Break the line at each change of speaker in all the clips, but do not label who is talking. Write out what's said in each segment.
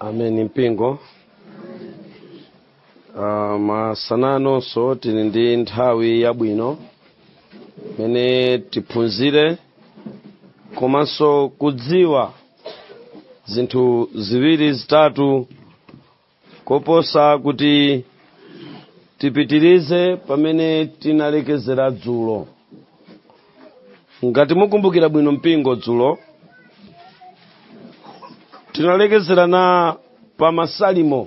Amen mpingo. Masanano so tili ndi nthawi yabwino mene tiphunzire komanso kudziwa zinthu ziwiri zitatu koposa kuti tipitirize pamene tinalekezera dzulo. Ngati mukumbukira bwino mpingo dzulo tinalekezera na pa Masalimo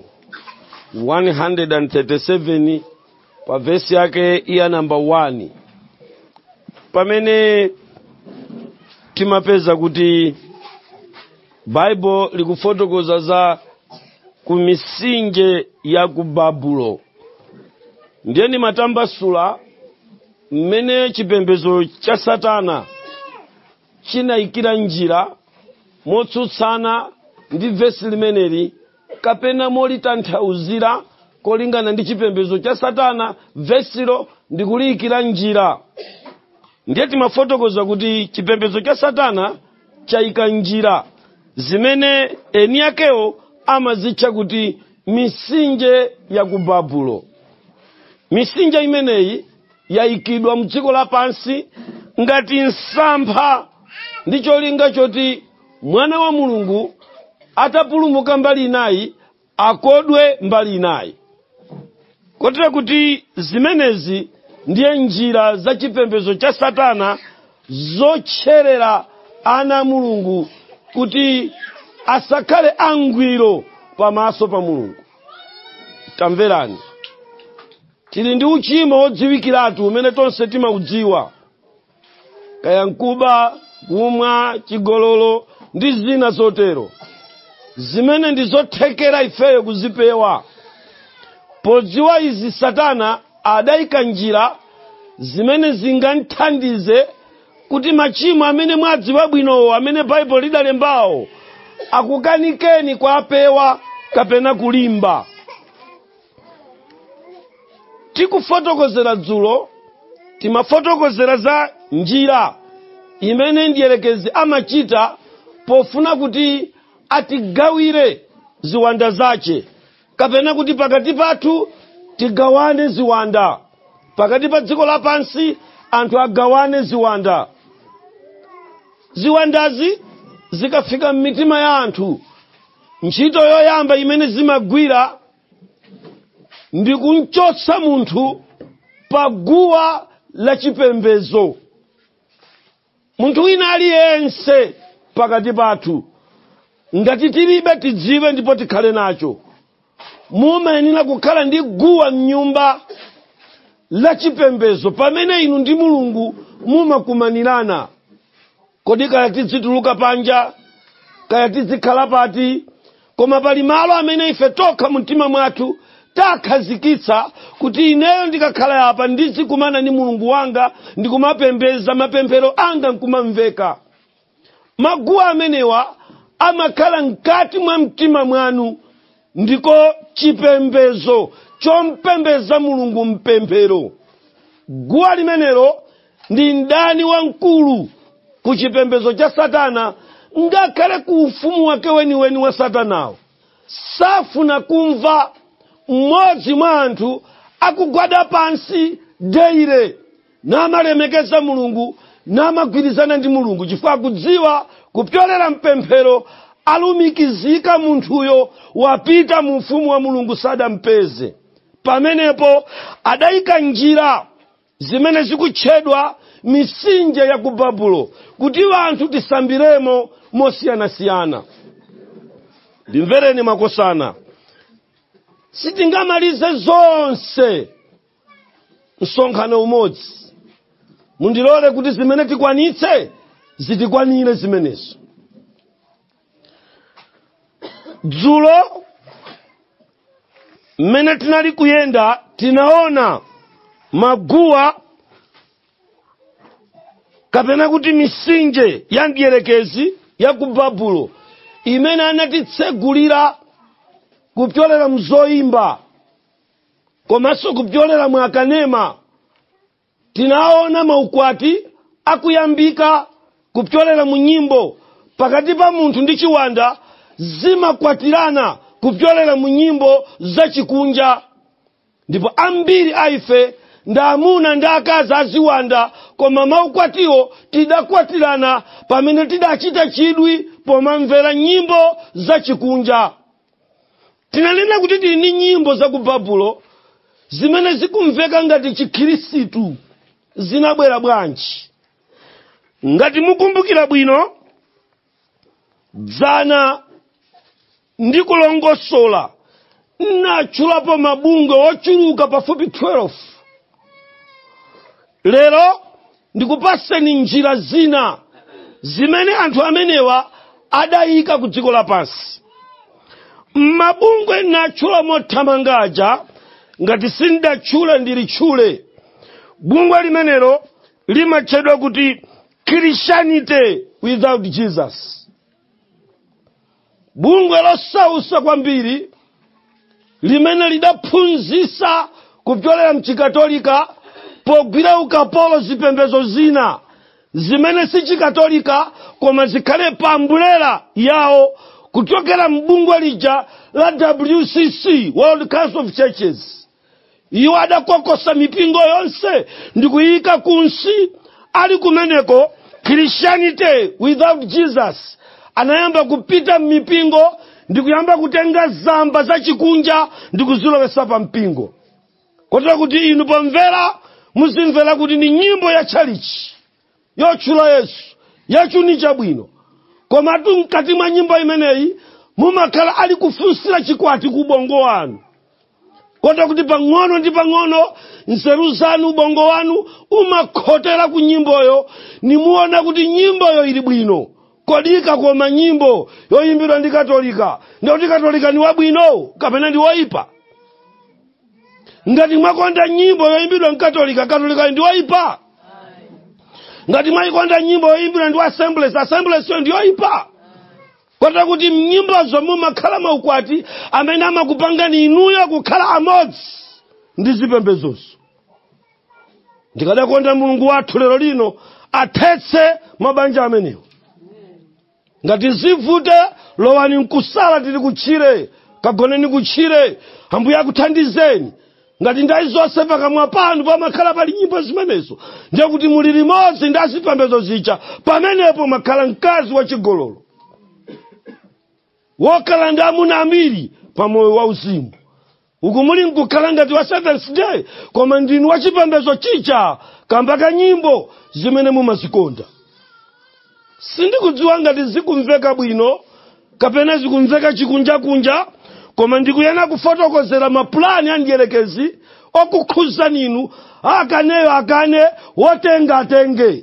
137 pa verse yake ya number 1 pamene timapeza kuti Bible likufotokoza za kumisinje ya ku Babulo. Ndiye ni matambasula mmene chipembedzo cha Satana chinayikira njira motsutsana ndi verse limeneli kapena molitanthauzira kolingana ndi chipembedzo cha Satana vesilo ndikuliyikira njira. Ndiye timafotokoza kuti chipembedzo cha Satana chayika njira zimene eni yakewo amazitcha kuti misinje ya ku Babulo. Misinje imeneyi yayikidwa mdziko lapansi ngati nsampha ndi cholinga choti mwana wa Mulungu atapulumuka mbali inayi akodwe mbali inayi. Kotera kuti zimenezi ndiye njira za chipembedzo cha Satana zotcherera ana Mulungu kuti asakhale angwiro pamaso pa Mulungu. Tamverani, tili ndi uchimo wodziwikiratu umene tonse timaudziwa, kaya nkuba, kumwa, chigololo ndi zina zotero, zimene ndizothekera ifeyo kuzipewa. Podziwa izi Satana adayika njira zimene zinganthandize kuti machimo amene mwadziwa bwinowo amene Bible lidalembawo akukanikeni kwa apewa kapena kulimba. Tikufotokozera dzulo timafotokozera za njira imene ndiyelekezi amachita pofuna kuti atigawire ziwanda zache, kapena kuti pakati pathu tigawane ziwanda. Pakati pa dziko lapansi anthu agawane ziwanda. Ziwandazi zikafika m'mitima ya anthu, ntchito yoyamba imene zimagwira ndi kunchotsa munthu pa guwa la chipembedzo. Munthu wina aliyense pakati pathu ngati tilibe tidziwe ndipo tikhale nacho. Mumayenera kukhala ndi guwa m'nyumba la chipembedzo pamene inu ndi Mulungu mumakumanirana. Kodi kaya tizituluka panja, kaya tizikhala pati, koma pali malo amene ife tokha mtima mwathu takhazikitsa kuti ineyo ndikakhala apa ndizikumana ndi Mulungu wanga ndikumapembeza mapemphero anga nkumamveka. Maguwa amenewa amakhala mkati mwa mtima mwanu, ndiko chipembezo chompembeza Mulungu mpemphero. Guwa limenelo ndi mdani wamkulu ku chipembezo cha Satana, ngakhale ku ufumu wake weniweni wa Satanawo. Safuna kumva mmodzi mwa anthu akugwada pansi deire namalemekeza Mulungu namagwirizana ndi Mulungu, chifukwa akudziwa kupyolera mpemphero alumikizika munthuyo wapita mu ufumu wa Mulungu sadampeze. Pamenepo adayika njira zimene zikutchedwa misinje ya ku Babulo kuti anthu tisambiremo mosiyanasiyana. Ndimvereni makosana, sitingamalize zonse msonkhano umodzi. Mundilole kuti zimene tikwanitse zitikwanire zimenezo. Dzulo mmene tinali kuyenda tinaona maguwa kapena kuti misinje ya ndiyelekezi ya ku Babulo imene anatitsegulira kupyolera mzoimba komanso kupyolera mwakanema. Tinaona maukwati akuyambika kupyolera mu nyimbo pakati pa munthu ndi chiwanda zimakwatirana kupyolera mu nyimbo zachikunja. Ndipo ambiri aife ndamuna ndakazi aziwanda koma maukwatiwo tidakwatirana pamene tidachita chidwi pomamvera nyimbo zachikunja. Tinanena kuti tili ni nyimbo za ku Babulo zimene zikumveka ngati chikhristu zinabwera bwanji. Ngati mukumbukira bwino, dzana ndi kulongosola natchulapo mabungwe ochuluka pafupi 12. Lero ndikupaseni njira zina zimene anthu amenewa adayika ku dziko lapansi. Mabungwe natchula mothamangaja ngati sindatchule ndilitchule. Bungwe limenelo limatchedwa kuti Christianity without Jesus. Bungwe losausa kwambiri limene lidaphunzitsa kupyolera mchikatolika pogwira ukapolo zipembedzo zina zimene si chikatolika koma zikhale pambulera yawo kuchokera mbungwe lija la WCC, World Council of Churches. Iwo adakokosa mipingo yonse ndikuyika kunsi. Ali kumeneko Christianity without Jesus anayamba kupita mipingo ndikuyamba kutenga zamba za chikunja ndikuzilowesa pa mpingo. Kotera kuti inu pomvera muzimvera kuti ni nyimbo ya chalichi yotchula Yesu yachunicha bwino, koma mkati mwa nyimbo imeneyi mumakhala ali kufunsira chikwati ku ubongo wanu. Kotera kuti pang'ono ndi pang'ono nzeru zanu ubongo wanu umakhotera ku nyimboyo, nimuona kuti nyimboyo ili bwino. Kodika koma nyimbo yoyimbidwa ndi katolika ndikuti katolika ni wabwino kapena ndi woipa? Ngati mwakonda nyimbo yoyimbidwa mkatolika, katolika ndi woipa? Ngati mwakonda nyimbo yoyimbidwa ndi Assemblies ndi woipa? Kotera kuti mnyimbozo mumakhala maukwati amene amakupangani inuyo kukhala amodzi ndi zipembezozo. Ndikadakonda Mulungu wathu lero lino athetse mabanja amenewo. Ngati zivute lowani mkusala tili kutchire, kagoneni kutchire, Ambuye akuthandizeni. Ngati ndayi zonse pakamwa panu pamakhala pali nyimbo zimenezo, ndiye kuti muli limodzi ndi azipembedzo zija. Pamenepo makhala mkazi wachigololo wokhala ndi amuna ambiri pa moyo wauzimu. Uku muli mkukhala ngati wa Seventh Day koma ndinu wachipembedzo chicha kamba ka nyimbo zimene mumazikonda. Sindikudziwa ngati zikumveka bwino kapena zikumveka chikunja koma ndikuyena kufotokozera mapulani andiyerekezi okukhuza ninu. Akaneyo akane, wotenga atenge.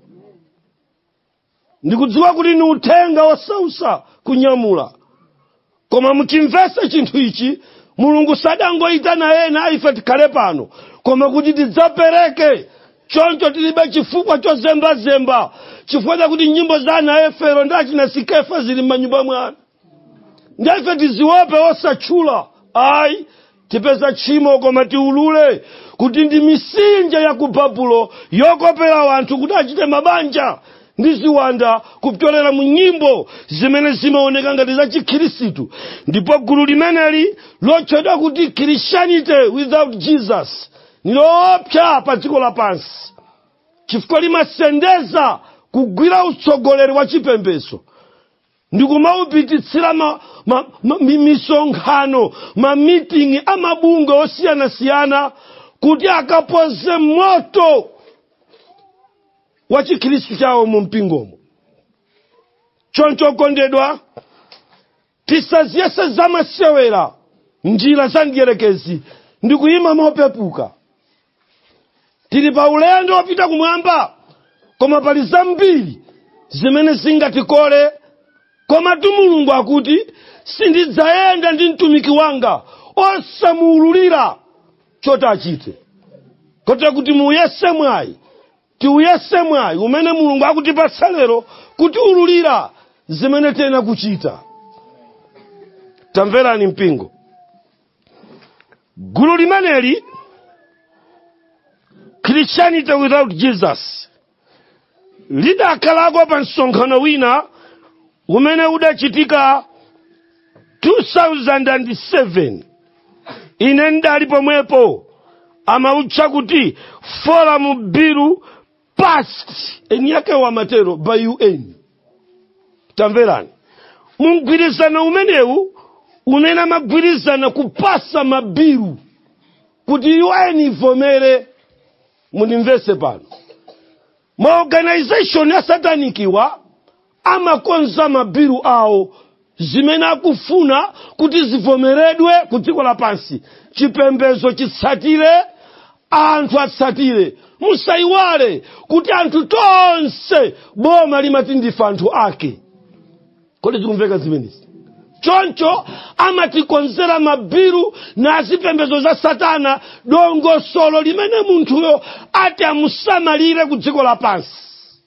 Ndikudziwa kuti ni uthenga osausa kunyamula, koma mukimvese chinthu ichi Mulungu sadangoyitana ena ife tikhale pano koma kuti tidzapereke. Choncho tilibe chifukwa chozembazemba, chifukwa kuti nyimbo za ana Efero ndi achina Sikefa zili m'manyumba mwanu. Ndi ife tiziope osatchula. Ayi, tipeza tchimo koma tiulule kuti ndi misinja ya ku Babulo yokopera wanthu kuti achite mabanja ndi ziwanda kupyolera mu nyimbo zimene zimaoneka ngati za chikhristu. Ndipo gulu limeneli lotchedwa kuti Christianity without Jesus niloopsa pa dziko lapansi, chifukwa limasendeza kugwira utsogoleri wa chipembedzo ndikumaupititsira misonkhano, meeting amabungwe osiyanasiyana kuti akapoze moto wa chikhristu chawo mu mpingomo. Choncho kondedwa, tisaziyese zamasewera njira za ndiyerekezi ndikuyima mopepuka. Tili pa ulendo wopita kumwamba koma pali zambiri zimene zingatikole, koma Mulungu akuti sindidzayenda ndi mtumiki wanga osamuululira choti achite. Kotera kuti muyese mwayi, tiuyese mwayi umene Mulungu akutipatsa lero kuti ululira zimene tena kuchita. Tamverani mpingo. Gulu limeneli Christianity without Jesus lidakhalako pa msonkhano wina umene udachitika 2 2007 ine ndali pomwepo amautcha kuti forum bill passed eni yake wa matero by UN. Tamverani, mungwirizano umenewu unena magwirizana kupasa mabiru kuti UN ivomere. Munimvese pano, maorganization ya satanikiwa amakonza mabiru awo zimene akufuna kuti zivomeredwe ku dziko lapansi. Chipembedzo chitsatire, anthu atsatire. Musaiwale kuti anthu tonse boma limati ndife anthu ake. Kodi zikumveka zimenezi? Choncho amatikonzera mabiru na zipembedzo za satana dongosolo limene munthuyo ati amusamalire ku dziko lapansi.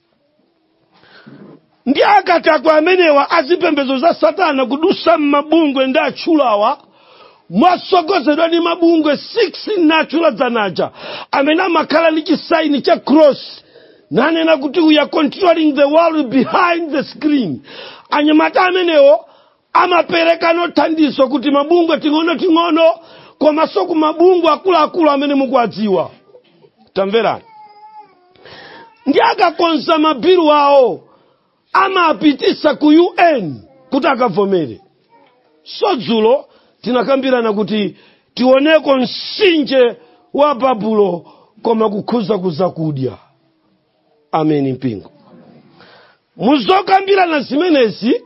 Ndi akatakwa amenewa azipembedzo za satana kudusa mabungwe ndi atchulawa mwasogozedwa ndi mabungwe 6 natchula dzanaja amene amakhala ndi chisaini cha cross nanena kuti we are controlling the world behind the screen. Anyamata amenewo amapereka nothandizo kuti mabungwe ting'ono komanso ku mabungwe akuluakulu amene mukuwadziwa. Tamverani, ndi akakonza mabiru awo amapitisa ku UN kuti akavomere. So dzulo tinakambirana kuti tioneko msinje wa babulo koma kukhuza kuzakudya. Ameni mpingo. Muzokambirana zimenezi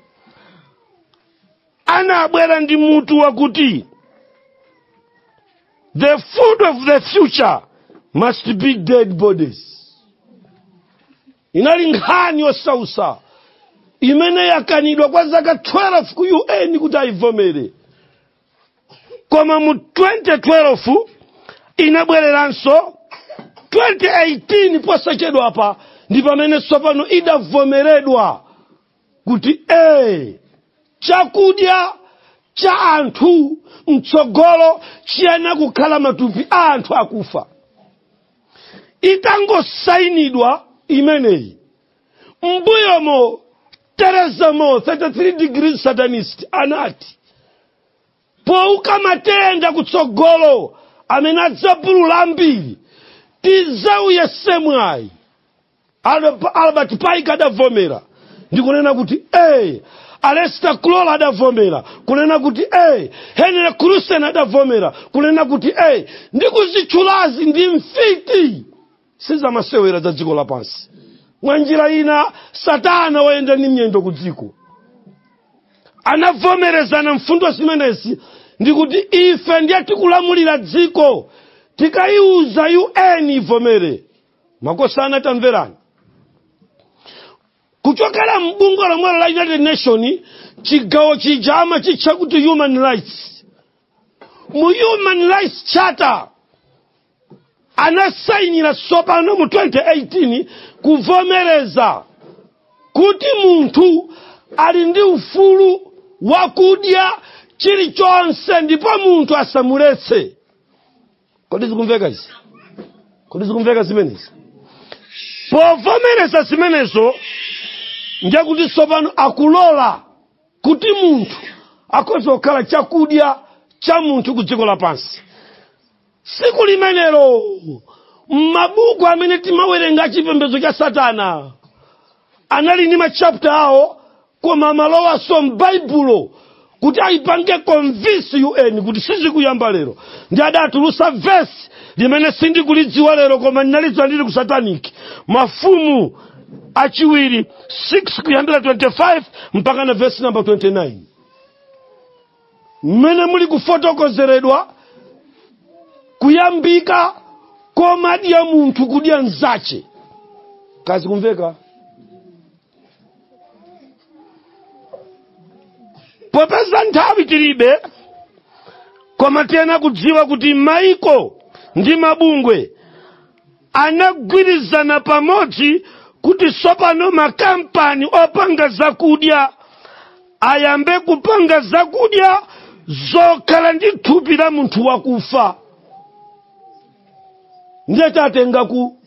anabwera ndi mutu wakuti the food of the future must be dead bodies. Inali nkhani yosausa imene yakanidwa kwa zaka 12 ku UN kuti aivomere. Koma mu 2012 inabwereranso 2018 posachedwa apa ndi pamene tsopano idavomeredwa kuti chakudya cha anthu mtsogolo chiyana kukhala matupi a anthu akufa. Itangosainidwa imeneyi, mbuyomo Teresa Mo 33 degrees satanist anati pouka matenda kutsogolo amene adzapulula ambiri tizauye semwayi. Albert Pike adavomera ndikunena kuti Alesta Kulola adavomera kunena kuti Henry Crusen adavomera kunena kuti ndikuzitchulazi ndi mfiti sizamasewera za dziko lapansi. Mwanjira ina satana wayenda ni mnyendo ku dziko anavomerezana mfundo zimenezi ndikuti ife ndiye tikulamulira dziko tikaiuza UN ivomere. Makosana tamverani, kuchokera mbungwe lomwe la United Nations chigawo chijama chicha kuti human rights. Mu human rights charter anasainira sopano mu 2018 kuvomereza kuti munthu ali ndi ufulu wakudya chilichonse ndipo munthu asamuletse. Kodi zikumveka izi? Kodi zikumveka zimenezi? Povomereza zimenezo ndiye kuti sopano akulola kuti munthu akhoza kukhala chakudya cha munthu ku dziko lapansi. Siku limenelo mabuku amene timawerenga chipembedzo cha satana anali ndi machapter awo koma malowa so m'baibulo kuti aipange convince UN kuti sizikuyamba lero. Ndi adatulusa verse limene sindikulidziwa lero koma ndinalidziwa ndili ku satanic. Mafumu achiwiri 6 kuyambira 25 mpaka na verse number 29 mmene muli kufotokozeredwa kuyambika komadya munthu kudya nzache. Kazi kumveka? Popeza nthawi tilibe koma tiyena kudziwa kuti maiko ndi mabungwe anagwirizana pamodzi kuti sopano makampani opanga zakudya ayambe kupanga zakudya zokhala ndi thupi la munthu wakufa. Ndiye tatengaku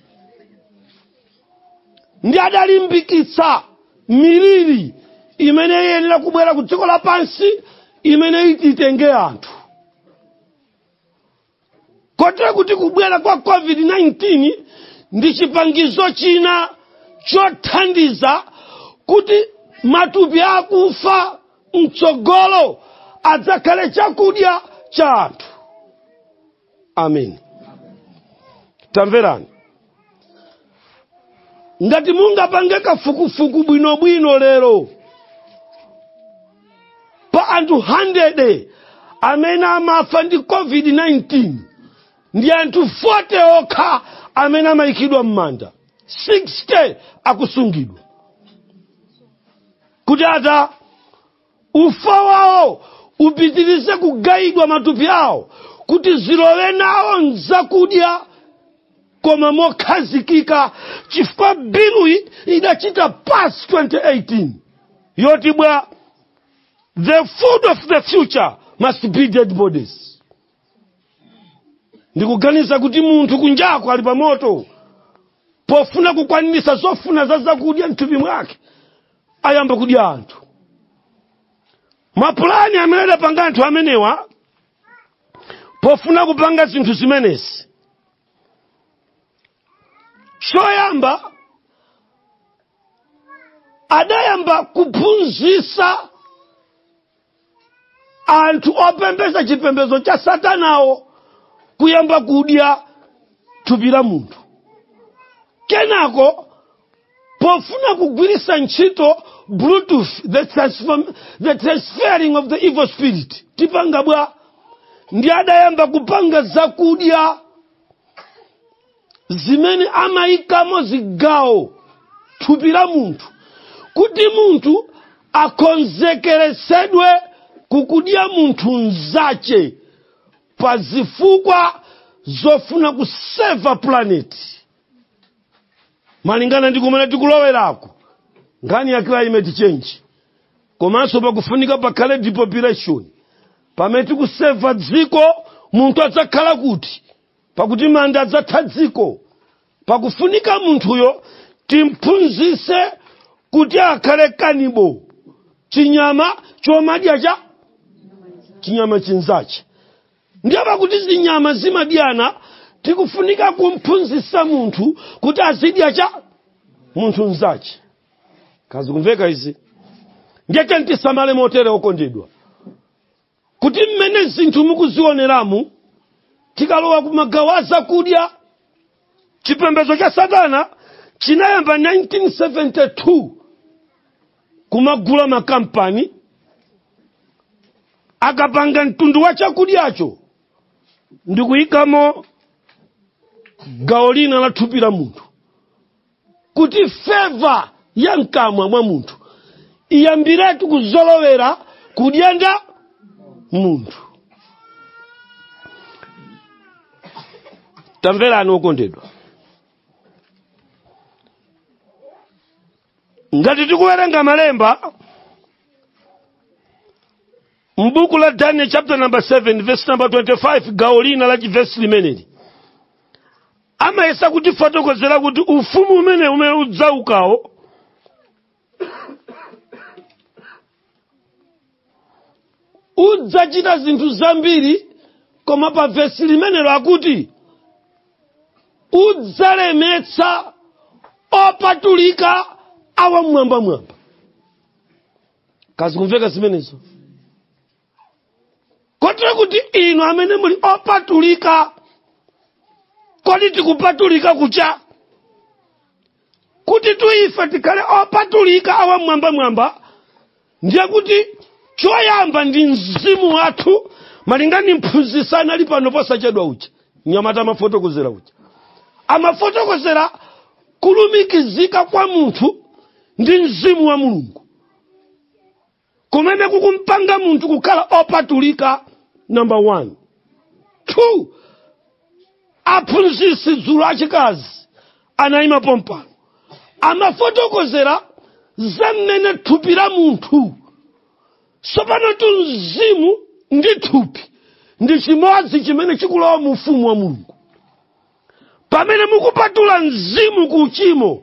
ndi adalimbikitsa miliri imene yenera kubwera ku dziko lapansi imene ititenge anthu. Kotera kuti kubwera kwa COVID-19 ndi chipangizo china chothandiza kuti matupi akufa mtsogolo adzakhale chakudya cha anthu. Amen. Tamverani. Ngati mungapange kafukufuku bwinobwino lero pa anthu 100 amene amafa ndi COVID-19 ndi anthu 40 okha amene amayikidwa m'manda, 60 akusungidwa kuti ata ufa wawo upitirize kugayidwa matupi awo kuti zilowe nawo nzakudya koma mokhazikika, chifukwa bilu idachita pass 2018 yoti bwa the food of the future must be dead bodies. Ndikuganiza kuti munthu kunjako ali pa moto pofuna kukwanisa zofuna za zakudya mthupi mwake ayamba kudya anthu. Mapulani amene adapanga anthu amenewa pofuna kupanga zinthu zimenezi, choyamba adayamba kuphunzitsa anthu opembeza chipembezo cha satanawo kuyamba kudya thupi la munthu. Kenako pofuna kugwiritsa ntchito Bluetooth, the transferring of the evil spirit, tipanga bwa ndi adayamba kupanga zakudya zimene amayikamo zigawo thupi la munthu kuti munthu akonzekeresedwe kukudya munthu nzache pa zifukwa zofuna kuseva planet. Malingana ndi kumene tikulowerako ngani ya climate change, komanso pakufunika pakhale depopulation, pamene tikuseva dziko munthu adzakhala kuti pakuti manda adzatha dziko, pakufunika munthuyo timphunzitse kuti akhale kanibo, chinyama chomadya cha chinyama chinzache. Ndiye pakuti zinyama zimadyana tikufunika kumphunzitsa munthu kuti azidya cha munthu nzache. Kazi kumveka izi? Ndiye tisamale motere okondedwa kuti mmene zinthu mukuzioneramu tikalowa kumagawa zakudya. Chipembezo cha Satana chinayamba 1972 kumagula makampani akapanga mtundu wa chakudyacho ndikuyikamo gawo lina la thupi la munthu kuti feva ya mkamwa mwa munthu iyambiretu kuzolowera kudyenda munthu. Tamverani okondedwa. Ngati tikuwerenga malemba mbuku la Daniel chapter number 7 verse number 25 gawo lina la verse limeneli amayesa kuti fotokozera kuti ufumu umene udzaukawo udzachita zinthu zambiri, koma pa verse limenelo akuti udzalemetsa opatulika awa mwamba. Kazi kumveka zimenezo? Kotera kuti inu amene muli opatulika, kodi tikupatulika kucha? Kuti tuife tikhale opatulika awa mwamba, ndiye kuti choyamba ndi mzimu wathu malingana mphunzisana ali pano posachedwa ucha. Nyamata amafotokozera ucha. Amafotokozera kulumikizika kwa munthu ndi mzimu wa Mulungu kumene kukumpanga munthu kukhala opatulika. Number 1. 2. Aphunzitsi dzulo achikazi anayima pompano amafotokozera zamene thupi la munthu sopano tu mzimu ndi thupi ndi chimodzi chimene chikulowa mu ufumu wa Mulungu. Pamene mukupatula mzimu ku uchimo,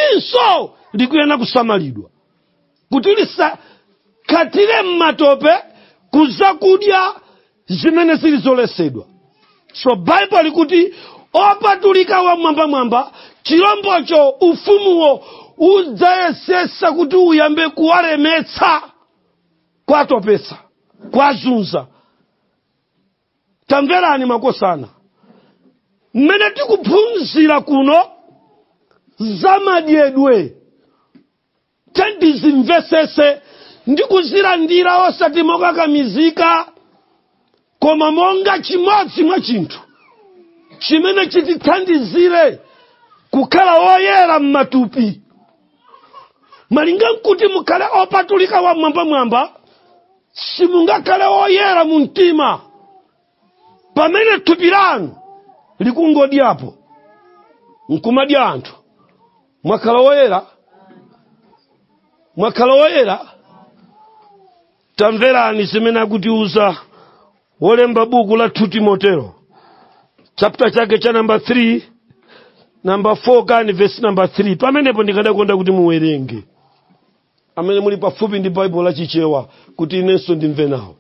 thupinso likuyena kusamalidwa kuti lisakhatire m'matope kuzakudya zimene zilizoletsedwa. So Bible likuti opatulika wa mwamba chilombocho ufumuwo udzayesesa kuti uyambe kuwalemetsa, kwatopesa, kwazunza. Tamverani makosana, mmene tikuphunzira kuno zamadyedwe tendizimvesese ndi kuzilandira osati mokakamizika, koma monga chimodzi mwa chinthu chimene chitithandizire kukhala woyera m'matupi. Malinga nkuti mukhale opatulika wa mwamba simungakhale woyera mu mtima pamene thupi lanu likungodyapo nkumadya anthu. Mwakhala woyera? Mwakhala woyera? Tamverani zimene akutiuza wolemba buku la 2 Timoteo chapter chake cha number 3 number 4 kani verse number 3. Pamenepo ndikadakonda kuti muwerenge, amene muli pafupi ndi Bible la chichewa, kuti inenso ndimve nawo.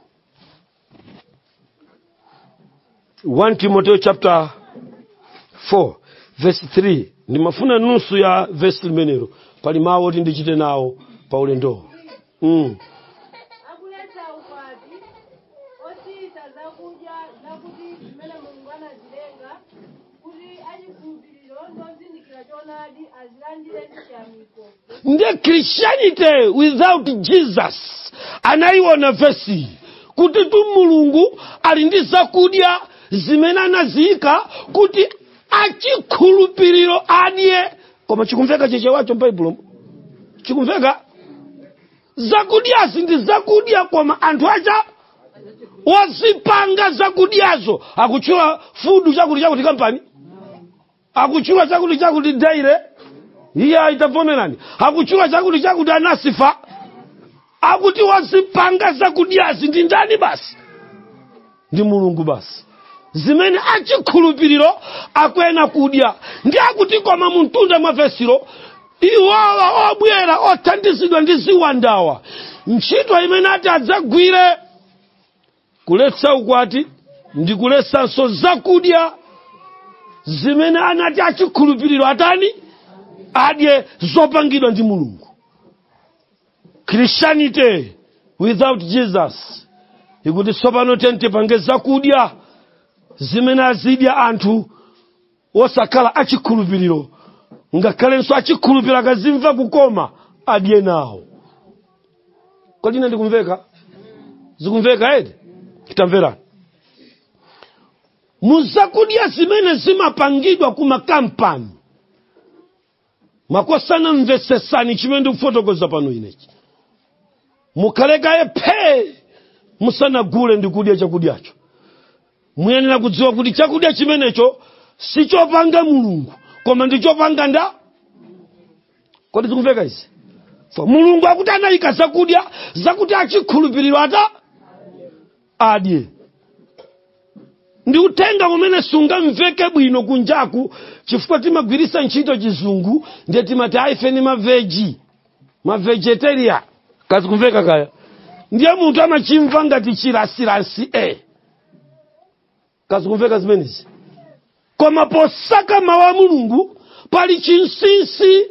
1 Timoteo chapter 4 verse 3. Ndimafuna nusu ya verse limenelo, pali mawu oti ndichite nawo pa ulendo. Ndiye Christianity without Jesus anaiona vesi kuti tu Mulungu ali ndi zakudya zimene anaziyika kuti achikhulupiriro adye. Koma chikumveka chechewacho m'Bible? Chikumveka? Zakudyazi ndi zakudya, koma anthu acha wazipanga zakudyazo. Akuchula food chakuti company, akuchula chakuti daire iya itavomerani, akuchula chakuti anasifa, akuti wazipanga zakudyazi ndi ndani basi? Ndi Mulungu basi, zimene achikhulupiriro akwena kudya. Ndi akuti koma muntunda mwa vesiro iwawa obwera othandizidwa ndi ziwandawa, ntchito imene ati adzagwire kuletsa ukwati ndi kuletsanso zakudya zimene anati achikhulupiriro atani adye, zopangidwa ndi Mulungu. Christianity without Jesus ikuti tsopano tipange zakudya zimene azidya anthu osakhala achikhulupiriro, ngakhalenso achikhulupiriro akazimva kukoma adye nawo. Kodi ine ndikumveka? Zikumveka edi? Kitamverani. Muzakudya zimene zimapangidwa kumakampani, makosana mvesesani chimene ndikufotokoza pano inechi. Mukhalekaye phe musanagule ndikudya chakudyacho. Muyenera kudziwa kuti chakudya chimenecho si chopanga Mulungu, koma ndi chopanga nda. Kodi zikumveka izi? So Mulungu akuti anayika zakudya zakuti achikhulupiriro ata adye. Ndi utenga umene sungamveke bwino kunjaku, chifukwa timagwirisa ntchito chizungu, ndiye timati ife ni mavegetarian. Kazi kumveka kaya? Ndiye munthu amachimva ngati chirasirasi Kazi kumveka zimenezi? Koma posaka mawa Mulungu pali chinsinsi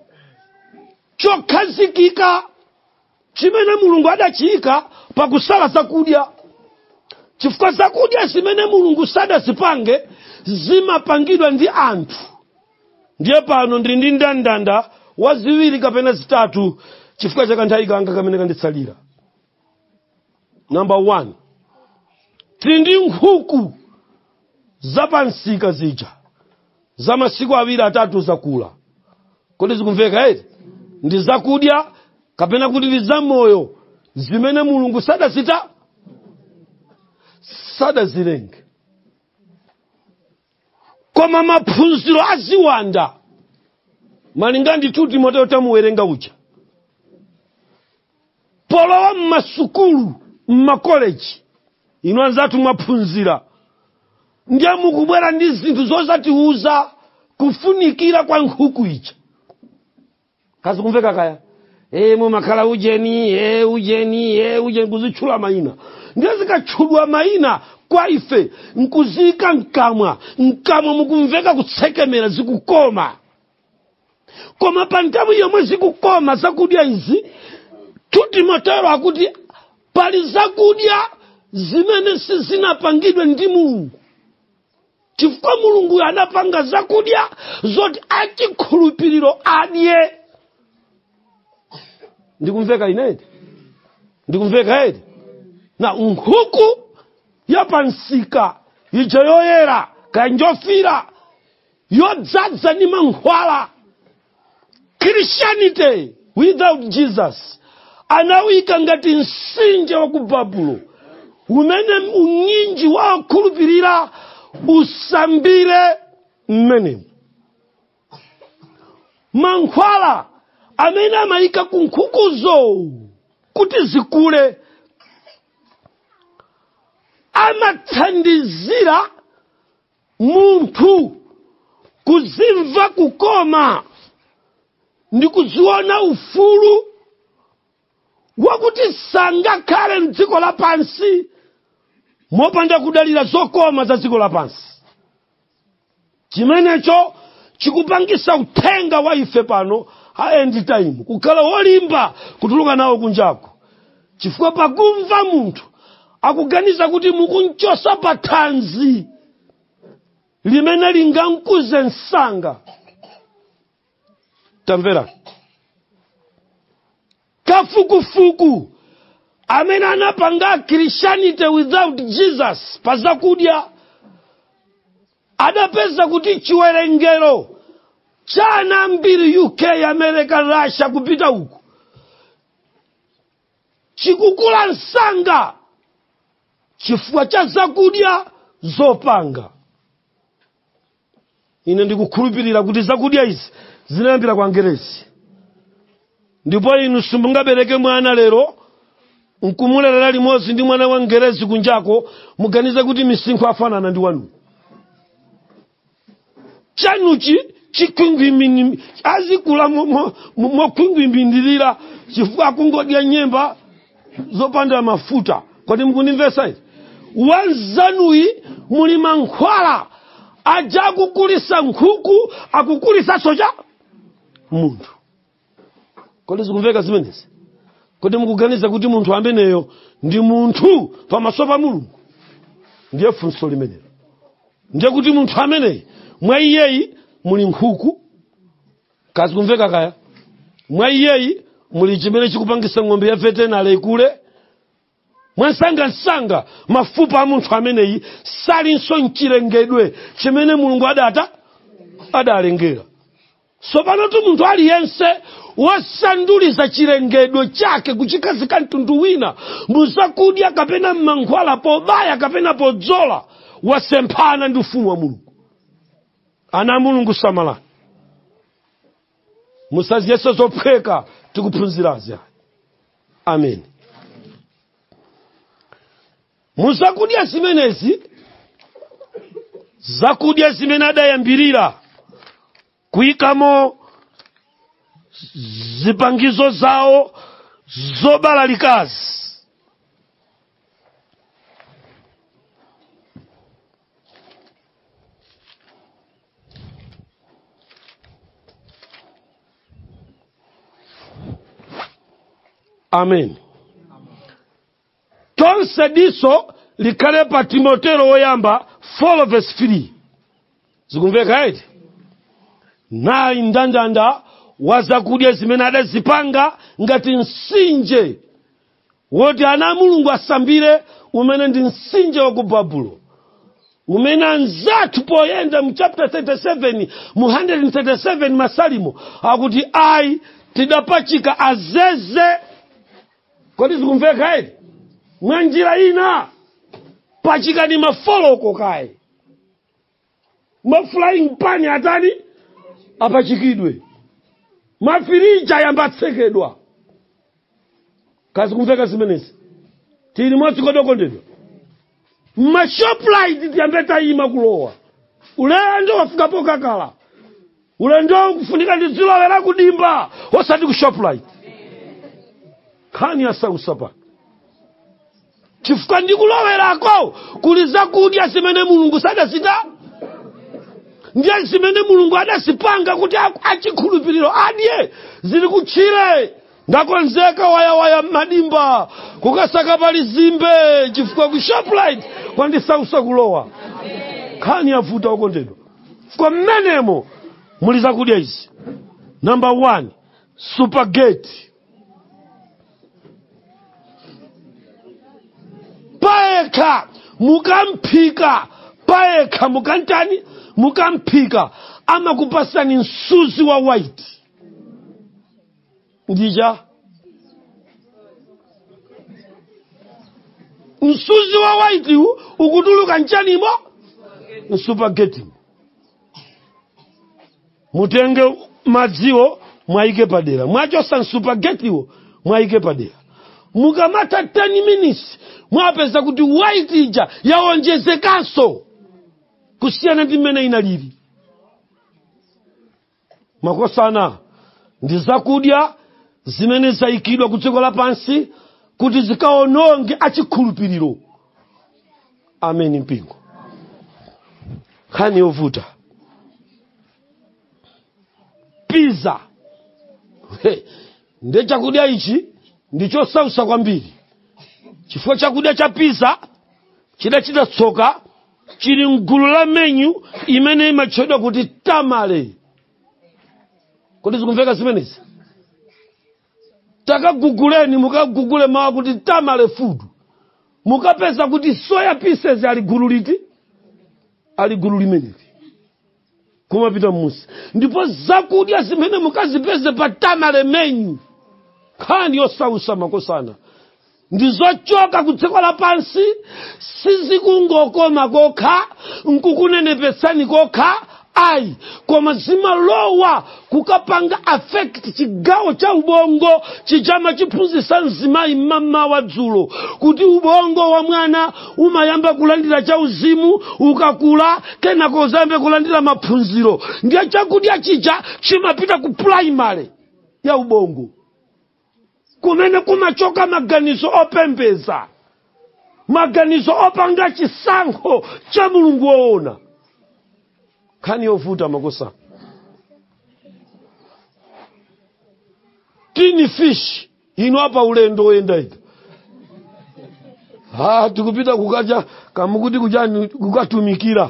chokhazikika chimene Mulungu adachiyika pakusala zakudya. Chifukwa zakudya zimene Mulungu sadazipange zimapangidwa ndi anthu. Ndiye pano ndili ndi ndandanda waziwiri kapena zitatu chifukwa cha kanthawi kanga kamene kanditsalira. Number 1, tili ndi nkhuku zapansika zija za masiku 2-3 zakula. Kodi zikumveka eti? Ndi zakudya kapena kuti ndi zamoyo zimene Mulungu sadazilenge. Koma maphunziro aziwanda malinga ndi 2 Timoteo tamuwerenga uja, polowa mmasukulu mmakoleji ino anzatu mwaphunzira, ndiye mukubwera ndi zinthu zozatiuza kufunikira kwa nkhuku ija. Kazi kumveka kaya? mumakhala ujeni ujeni kuzitchula mayina. Ndiye zikatchulwa mayina kwa ife nkuzika mkamwa mukumveka kutsekemera zikukoma. Koma pa nthawi yomwe zikukoma zakudya izi, 2 Timoteo akuti pali zakudya zimene sizinapangidwe ndi Mulungu. Chifukwa Mulungu anapanga zakudya zoti achikhulupiriro adye. Ndikumveka inedi? Ndikumveka edi? Na nkhuku ya pansika ija yoyera kanjofira yodzadza ni mankhwala. Christianity without Jesus anawika ngati msinje wa ku Babulo umene unyinji wa okhulupirira usambire mmenemu. Mankhwala amene amayika ku nkhukuzo kuti zikule amathandizira munthu kuzimva kukoma ndi kuziona ufulu wakuti sangakhale mdziko lapansi mopanda kudalira zokoma za dziko lapansi. Chimenecho chikupangisa uthenga wa ife pano end time kukhala wolimba kutuluka nawo kunjako. Chifukwa pakumva munthu akuganiza kuti mukunchosa pa thanzi limene lingamkuze nsanga. Tamvera. Kafukufuku amene anapanga Christianity without Jesus pazakudya adapeza kuti chiwerengero cha ana ambiri UK, America, Russia kupita huko chikukula nsanga chifukwa cha zakudya zopanga. Ine ndikukhulupirira kuti zakudya izi zinayambira kwa Ngerezi. Ndipo inu simungabereke mwana lero nkumulera limodzi ndi mwana wa Ngerezi kunjako muganize kuti misinkhu afanana ndi wanu. Chanuchi chikwingwimini azikula mokwingwimbindirira chifukwa akungodya nyemba zopanda mafuta. Kodi mukundimvesa izi? Wanzanui muli mankhwala aja akukulisa nkhuku akukulisa soja munthu. Kodi zikumveka zimenezi? Kodi mukuganiza kuti munthu ameneyo ndi munthu pamaso pa Mulungu? Ndiye funso limenelo. Ndiye kuti munthu ameneyi mwa iyeyi muli nkhuku. Kazi kumveka kaya? Mwa iyeyi muli chimene chikupangisa ng'ombe ya veterinary ikule. Mwansanga mafupa a munthu ameneyi salinso mchilengedwe chimene Mulungu adalengera. So pano tu munthu aliyense wasanduliza chilengedwe chake kuchikazika mtundu wina muzakudya kapena mankhwala pobaya kapena podzola wasemphana ndi ufumu wa Mulungu. Ana Mulungu samalani. Musaziyese zophweka tikuphunzirazi. Amen. Muzakudya zimenezi zakudya zimene adayambirira kuyikamo zipangizo zawo zobalalikazi. Amen. Tonse diso likale pa Timoteo woyamba 4:3. Zikumveka eti? Na indandanda wazakudya zimene adazipanga ngati msinje woti ana Mulungu asambire umene ndi msinje wa ku Babulo. Umene anzathu poyenda mu chapter 37 mu 137 masalimo akuti ai tidapachika azeze. Kodi zikumveka eti? Mwanjira ina pachika ni mafoloko kai. Flying pani atani apachikidwe. Mafirija yambatsekedwa. Kazi kumveka zimenezi. Tili mwati kodokondedwa. Mashoplight tiyambeta ima kulowa. Ulendo wafika poka kala. Ulendo kufunika ndizilo wela kudimba. Osati kushoplight. Khani asausa pa chifukwa ndikulowerako kuli zakudya zimene mulungu sadazita ndiye zimene mulungu adazipanga kuti achikhulupiriro adye zili kutchire ndakonzeka waya madimba kukasaka pali zimbe chifukwa ku Shoprite kwandisausa kulowa. Khani avuta okondedwa kwa mmenemo muli zakudya izi. Number 1, spaghetti. Paeka mukamphika, paeka mukantani mukamphika amakupasani msuzi wa white. Ndija msuzi wa white ukutuluka nchanimo spaghetti. Mutenge madziwo mwaike padera, mwachosa spaghettiwo mwaike padera. Mukamata 10 minutes mwapeza kuti white ija yaonjezekanso kusiyana ndi mmene inalili. Makosana ndi zakudya zimene zayikidwa ku dziko lapansi kuti zikaononge achikhulupiriro. Amen mpingo. Khani yovuta. Pizza. Nde chakudya ichi ndicho sausa kwambiri. Chifukwa chakudya cha pizza chidachita tsoka chili mgulu la menu imene imatchedwa kuti tamale. Kodi zikumveka zimenezi? Takaguguleni mukagugule mawa kuti tamale food. Mukapeza kuti soya pieces ali gulu liti? Ali gulu limeneli. Kumapita musi. Ndipo zakudya zimene mukazipeze pa tamale menu. Khani yosausa makosana. Ndizochoka kudziko lapansi sizikungokoma kokha nkukunenepesani kokha ayi koma zimalowa kukapanga affect chigawo cha ubongo chichama chiphunzitsa mzimayi mama wa dzulo kuti ubongo wa mwana umayamba kulandira cha uzimu ukakula kenako uzambe kulandira maphunziro. Ndiye chakudya chija chimapita ku primary ya ubongo kumene kumachoka maganizo opembeza, maganizo opanga chisankho cha mulungu woona. Khani yovuta makosa. Tini fish ino hapa ulendo wenda ika. Tukupita kukaja kamukuti kujani kukatumikira.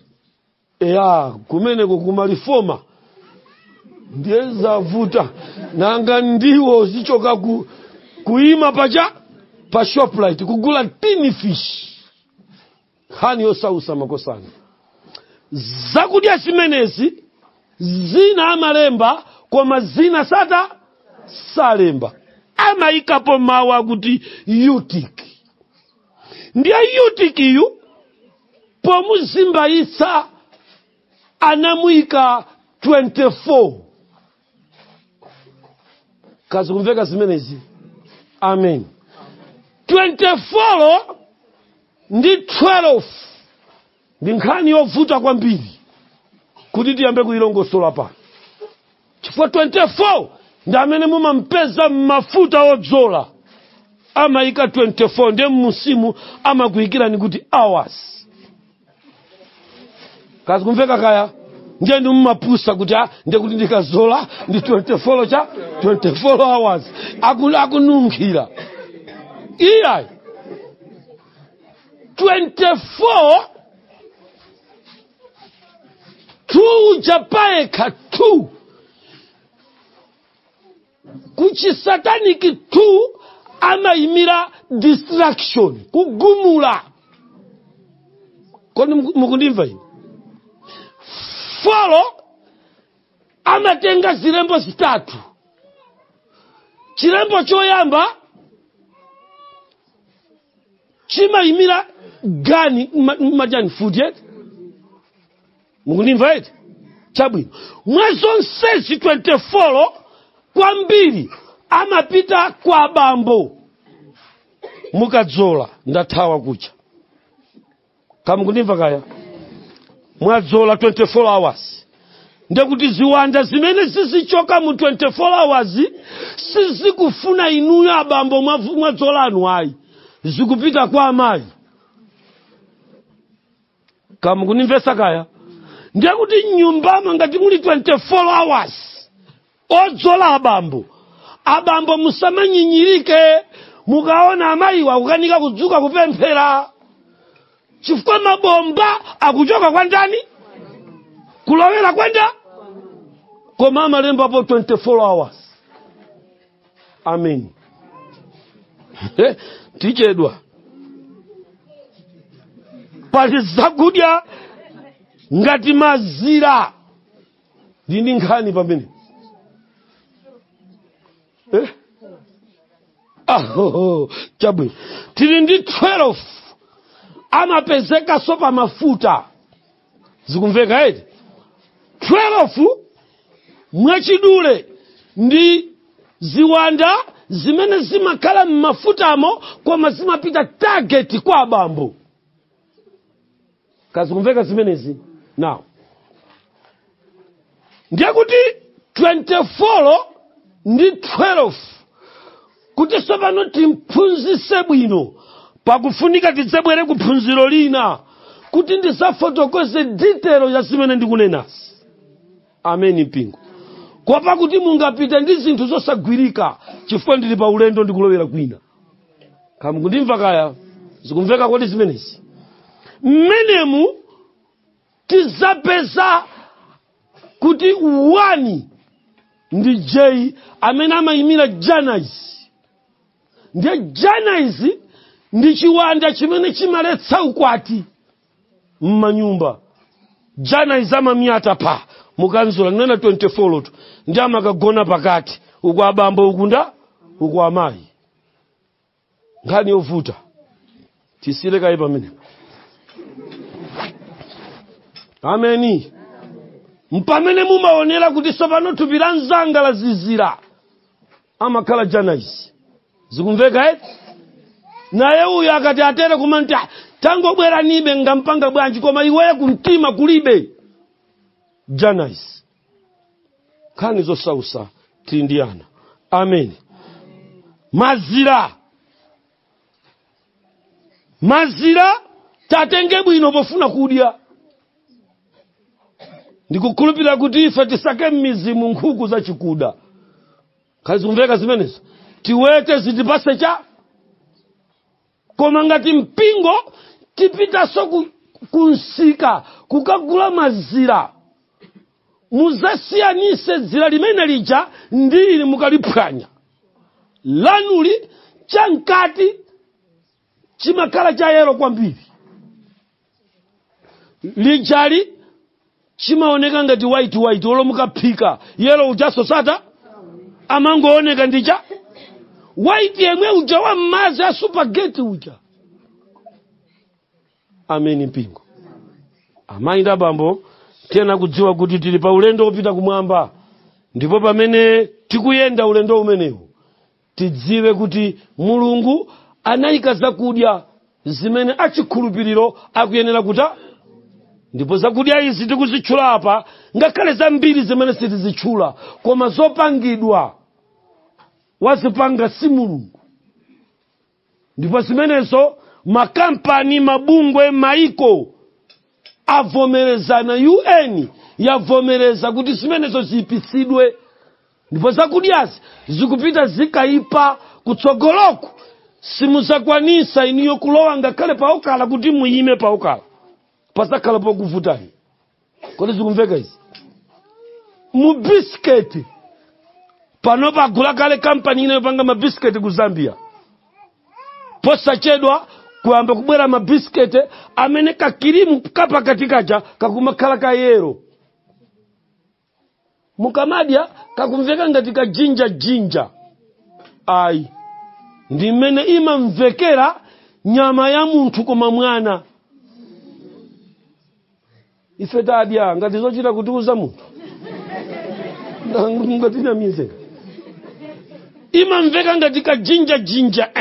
Kumene kukumalifoma ndiye zavuta nanga ndiwo zichoka kuima pa Shoprite kugula tini fish. Khani yosausa makosana. Zakudya zimenezi zina amalemba koma zina sata salemba. Amaikapo mawa kuti UTIC. Ndiye UTIC yu pomuzimbayitsa anamuika 24. Kazi kumveka zimenezi. Amen. 24 ndi 12 ndi nkhani yovuta kwambiri kuti tiyambe kuilongosola pa. Chifukwa 24 ndi amene mumampeza mafuta odzola. Amaika 24 ndi musimu amakuikirani kuti hours. Kazi kumveka kaya ndiye ndi mumapusa kuti ndiye kuti ndikazola ndi 24 cha 24 hours akununkhira. Iya 24 tu japaeka tu kuchi sataniki tu amaimira distraction kugumula. Koni mukundimva hivi? Follow amatenga zilembo zitatu. Chilembo choyamba chimaimira gani majani food yet? Mukundimva eti? Chabwino. Mwezo nsezi 24 kwambiri amapita kwa bambo. Mukadzola ndathawa kucha. Kama mukundimva kaya? Mwadzola 24 hours. ndekuti ziwanda zimene zizichoka mu 24 hours sizikufuna inuyo abambo mwadzolanu ayi, zikupita kwa amayi. Kama kunimvesa kaya? Ndekuti nyumbama ngati muli 24 hours odzola abambo musamanyinyirike mukaona amayi wakukanika kudzuka kupemphera, chifukwa mabomba akuchoka kwa ndani? Kulowera kwenda koma amalemba po 24 hours. Amen. Tichedwa pali zakudya ngati mazira ndini nkhani pamene chabwino tili ndi 12 amapezeka sopa mafuta. Zikumveka eti 12 mwachidule ndi ziwanda zimene zimakhala mmafutamo koma zimapita target kwa abambo. Kazikumveka zimenezi? Now ndiye kuti 24 ndi 12 kuti sopano timphunzise bwino pakufunika tidzabwere kuphunziro lina kuti ndisafotokoze detail ya zimene ndikunenasi. Amen mpingo. Kuopa kuti mungapita ndi zinthu zosagwirika chifukwa ndili pa ulendo ndikulowera kwina. Kama kundimva kaya? Zikumveka kuti zimenezi? Mmenemu tizapeza kuti 1 ndi J amene amayimira Janais. Ndiye Janais ndi chiwanda chimene chimaletsa ukwati mmanyumba. Janais amamyata pa mukanzula nena 24 lotu ndi amakagona pakati uku abambo ukunda uku amayi. Nkhani yovuta tisileka ipa mene. Ameni. Mpamene mumaonera kuti sopano tupira nzanga la zizira amakhala Janais. Zikumveka eti? Naye uyu akati atere kumanta tangobwera nibe ngampanga bwanji koma iweyo kumtima kulibe. Janais. Kani zosausa tindiana. Amen. Mazira tatenge bwino pofuna kudya. Ndikukhulupirira kuti ife tisake mizimu nkhuku za chikuda. Kazi kumveka zimenezo? Tiwete zitipase cha koma ngati mpingo tipita so kunsika kukagula mazira. Muzasiyanise zira limene lija ndili mukaliphwanya. Lanuli chankati chimakhala cha yero kwambiri. Lijali chimaoneka ngati white olo mukaphika yero ujaso sata amangooneka ndicha white yemwe uja wa mazi ya supergeti uja. Amen mpingo. Amainda bambo tena kudziwa kuti tili pa ulendo opita kumwamba, ndipo pamene tikuyenda ulendo umenewu tidziwe kuti Mulungu anayika zakudya zimene achikhulupiriro akuyenera kuta. Ndipo zakudya izi tikuzitchula apa ngakhale zambiri zimene sitizitchula koma zopangidwa wazipanga si Mulungu. Ndipo zimenezo makampani mabungwe maiko avomerezana, UN yavomereza kuti zimenezo zipisidwe. Ndipo zakudyazi zikupita zikaipa kutsogoloko simuzakwanisa iniyo kulowa ngakhale paokala kuti muyime paokala pasakhala pokuvutani. Kodi zikumveka izi? Mu biscuit panopa gula kale kampani inayopanga mabiscuit ku Zambia. Posachedwa kuyamba kubwera mabiscuit amene kakirimu kapa katikacha kakumakhala ka yero. Mukamadya kakumveka ngati ka jinja. Ai. Ndi mene imamvekera nyama ya munthu koma mwana. Ife tadya ngati zochita kutiuza munthu. Ngati na mize. Imamveka ngati ka jinja.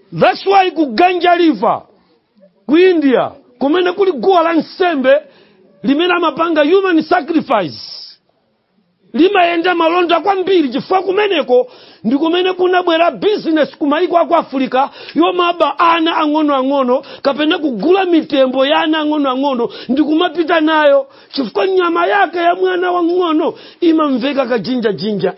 That's why ku Ganja River ku India kumene kuli guwa la nsembe limene amapanga human sacrifice limayenda malonda kwambiri, chifukwa kumeneko ndi kumene kunabwera business kumayiko aku Africa yomaba ana ang'ono kapena kugula mitembo ya ana ang'ono ndi kumapita nayo, chifukwa nyama yake ya mwana wang'ono imamveka kajinja.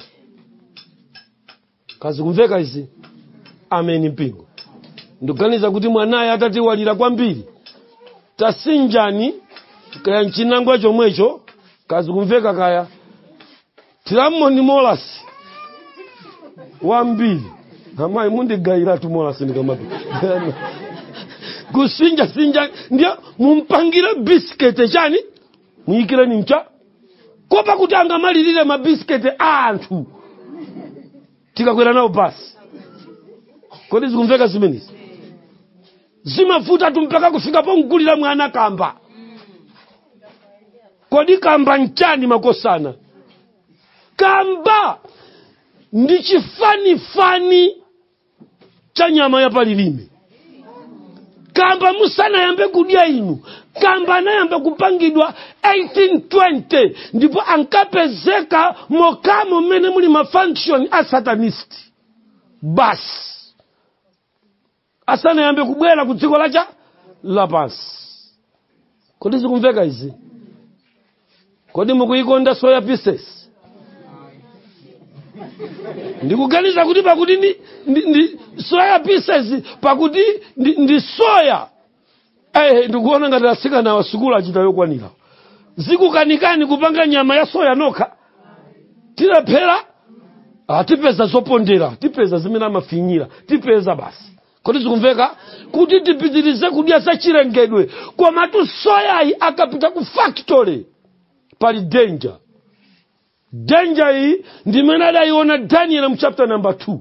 Kazi kumveka izi? Ameni mpingo. Ndikuganiza kuti mwanaye atatiwalira kwambiri. Tasinjani kaya nchinangwa chomwecho, kazi kumveka kaya. Tiramoni molasi wambili amayi mundigaira tu molasi ndikamatu kusinja ndio mumpangira bisikete chani muyikira nincha kopa kuti angamalirire mabisikete anthu tikakwera nawo basi. Kodi zikumveka zimenezi? Zimavuta tumpaka kufika pongulira mwana kamba. Kodi kamba nchani makosana? Kamba ndi chifani cha nyama ya palilime. Kamba musana yambe kudya inu. Kamba na yambe kupangidwa 1820 ndipo ankapezeka mokamo mene muli mafunction a satanist. Bas asana yambe kubwera ku dziko lacha lapansi. Kodi zikumveka izi? Kodi mukuikonda soya pieces? Ndikuganiza kuti pakuti ndi soya pieces, pakuti ndi soya. Ndikuona ngati asikana wa sukulu achita yokwanira. Zikukanikani kupanga nyama ya soya nokha. Tilephera, tipeza zopondera, tipeza zimene amafinyira, tipeza basi. Kodi zikumveka? Kuti tipitirize kudya zachilengedwe, koma tu soya iyi akapita ku factory pali danger. Danger hii ndimene adaiona Daniel mu chapter number 2.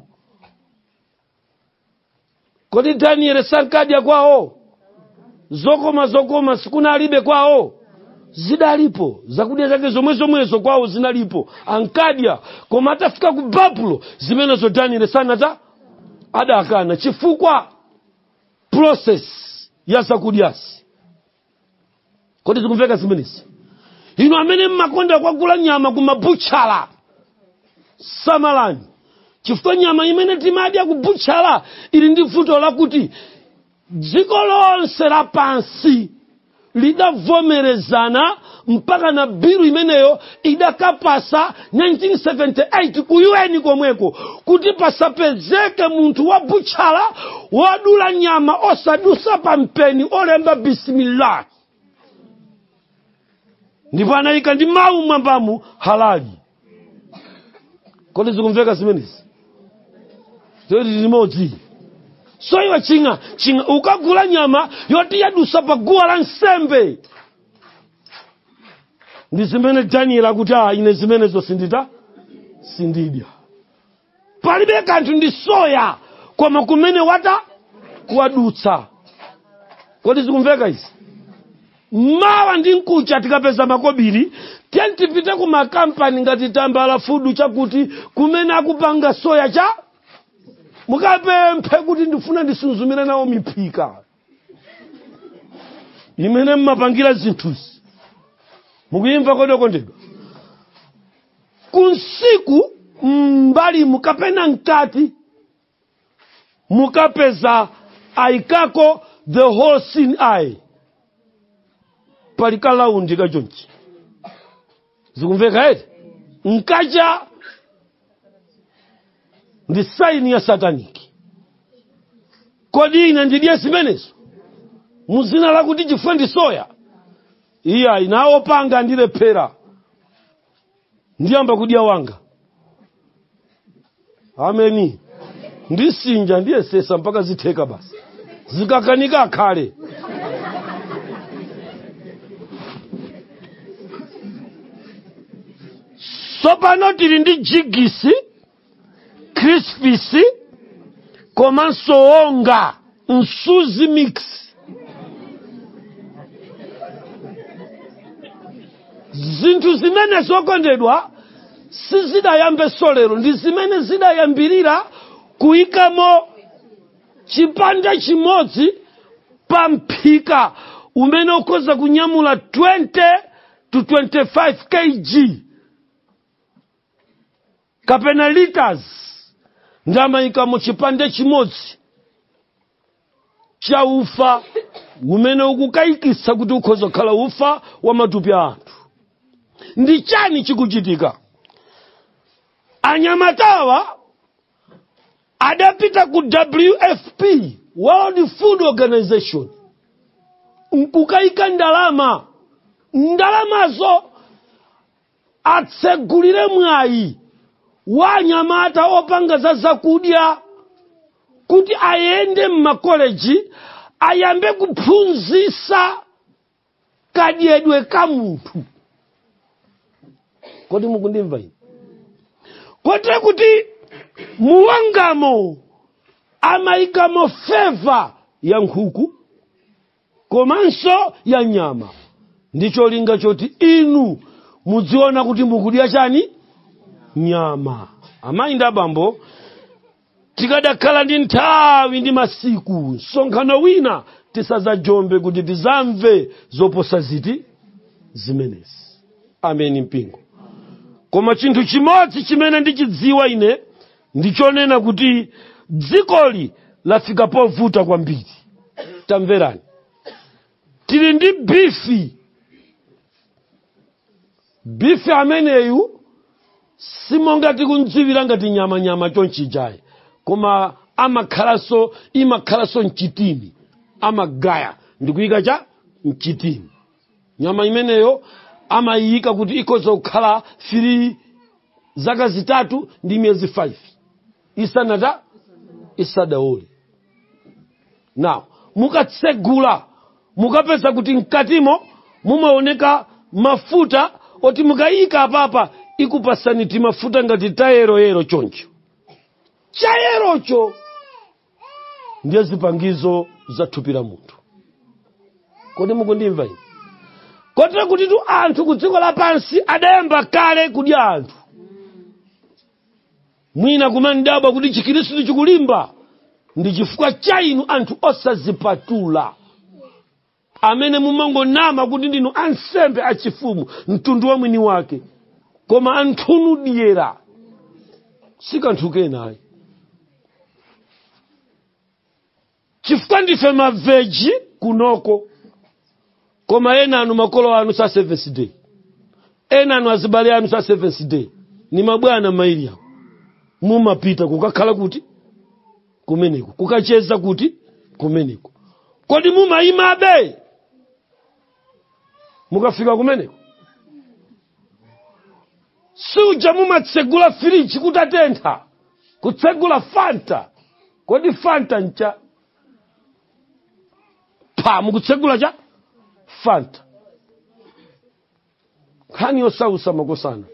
Kodi Daniel sankadya kwawo? Zokoma sikuna alibe kwawo? Zidalipo. Zakudya zake zomwezo kwawo zinalipo. Ankadya. Koma atafika ku Babulo zimenezo Daniel sanata adakana. Chifukwa process ya zakudyasi. Kodi zikumveka zimenezi? Inu amene mmakonda kwagula nyama kumabuchala samalani. Chifukwa nyama imene timadya kubuchala ili ndi vuto lakuti dziko lonse lapansi lidavomerezana mpaka na bilu imeneyo idakapasa 1978 ku UN komweko kuti pasapezeke munthu wa buchala wadula nyama osadusa pampeni olemba bismillah. Ndipo anayika ndi mawu mwambamu halali. Kodi zikumveka zimenezi? Todi limodzi. So iwe chinga ukagula nyama yoti yadusa pa guwa la nsembe. Ndi zimene Daniel akuti ine zimenezo sindidya. Palibe kanthu ndi soya koma kumene wata kuwadutsa. Kodi zikumveka izi? Mawa ndi nkucha tikapeza makobiri tipite ku makampani ngati Tambala Food chakuti kumene akupanga soya cha mukapemphe kuti ndifuna ndisunzumire nawo miphika imene mmapangira zinthuzi. Mukuyimva kodokondedwa? Kunsiku mbali mukapena nkati mukapeza aikako the whole sin eye palikala undi kajonchi. Zikumveka eti? Nkaja ndi saini ya sataniki. Kodi ine ndidye zimenezo muzina lakuti chifukwa ndi soya? Iya inaopanga ndilephera ndiyamba kudya wanga. Ameni. Ndisinja ndiyesesa mpaka zitheka basi. Zikakanika akhale. Sopano tili ndi jigisi, crispisi, komanso onga, nsuzi mix. Zinthu zimene zokondedwa sizidayambe solero, ndi zimene zidayambirira kuyikamo chipande chimodzi pa mphika umene ukhoza kunyamula 20 to 25 kg kapena liters ndamayika mu chipande chimodzi cha ufa umene ukukayikitsa kuti ukhoza kukhala ufa wa matupi a anthu. Ndi chani chikuchitika? Anyamatawa adapita ku WFP, World Food Organization, nkukayika ndalamazo atsegulire mwayi wa anyamata opanga za zakudya kuti ayende m'makoleji ayambe kuphunzitsa kadyedwe ka munthu. Kodi mukundimva ine? Kote kuti muwangamo amayikamo feva ya nkhuku komanso ya nyama. Ndicho linga choti inu mudziona kuti mukudya chani? Nyama. Amayi ndi abambo, tikadakhala ndi nthawi ndi masiku msonkhano wina tisadzajombe kuti tizamve zoposa ziti zimenezi. Ameni mpingo. Koma chinthu chimodzi chimene ndichidziwa ine ndichonena kuti dzikoli lafika povuta kwambiri. Tamverani. Tili ndi bifi ameneyu simonga tikundziwira ngati nyama chonchijayi, koma imakhalaso mchitini, amagaya ndikuyika cha mchitini. Nyama imeneyo amayika kuti ikhoza kukhala 3 zaka zitatu ndi miyezi 5 isadaole. Now mukatsegula mukapeza kuti mkatimo mumaoneka mafuta oti mukayika apapa ikupasani timafuta ngati tayero choncho. Chayerocho ndiye zipangizo za thupi la munthu. Kodi mukundimva ine? Kotero kuti anthu ku dziko lapansi adayamba kale kudya anthu. Mwina kumanidabwa kuti chikhristu chikulimba ndi chifukwa cha inu anthu osazipatula, amene mumangonama kuti ndinu ansembe achifumu mtundu wa mwini wake, koma anthunu dyera sikanthu kenayi. Chifukwa ndife maveji kunoko, koma ena anu makolo anu sa 7th day, ena anu azibale anu sa 7th day, ni mabwana mairi yao mumapita kukakhala kuti kumeneko, kukacheza kuti kumeneko. Kodi mumayimabe mukafika kumeneko? Suja mumatsegula fridge kutatentha kutsegula Fanta. Kodi Fanta ncha mukutsegula cha Fanta. Kani yosausa makosana.